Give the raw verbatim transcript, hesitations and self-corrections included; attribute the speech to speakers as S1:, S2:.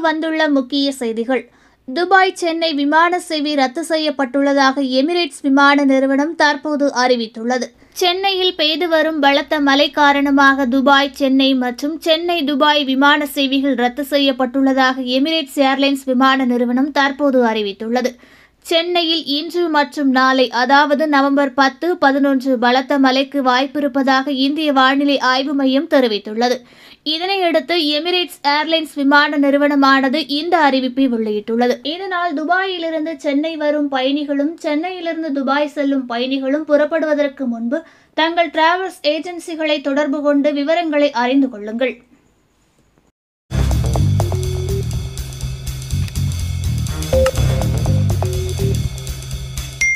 S1: வந்துள்ள முக்கிய செய்திகள். துபாய் சென்னை விமான சேவை ரத்து செய்யப்பட்டுள்ளதாக எமிரேட்ஸ் விமான நிறுவனம் தற்போது அறிவித்துள்ளது. சென்னையில் பெய்து வரும் பலத்த மழை காரணமாக துபாய் சென்னை மற்றும் சென்னை துபாய் விமான சேவைகள் ரத்து செய்யப்பட்டுள்ளதாக எமிரேட்ஸ் ஏர்லைன்ஸ் விமான நிறுவனம் தற்போது அறிவித்துள்ளது. சென்னையில் இன்று மற்றும் நாளை அதாவது நவம்பர் பத்து பதினொன்று பலத்த மழைக்கு வாய்ப்பிருப்பதாக இந்திய வானிலை ஆய்வு மையம் தெரிவித்துள்ளது. இதனையடுத்து எமிரேட்ஸ் ஏர்லைன்ஸ் விமான நிறுவனமானது இந்த அறிவிப்பை வெளியிட்டுள்ளது. இதனால் துபாயிலிருந்து சென்னை வரும் பயணிகளும் சென்னையிலிருந்து துபாய் செல்லும் பயணிகளும் புறப்படுவதற்கு முன்பு தங்கள் டிராவல்ஸ் ஏஜென்சிகளை தொடர்பு கொண்டு விவரங்களை அறிந்து கொள்ளுங்கள்.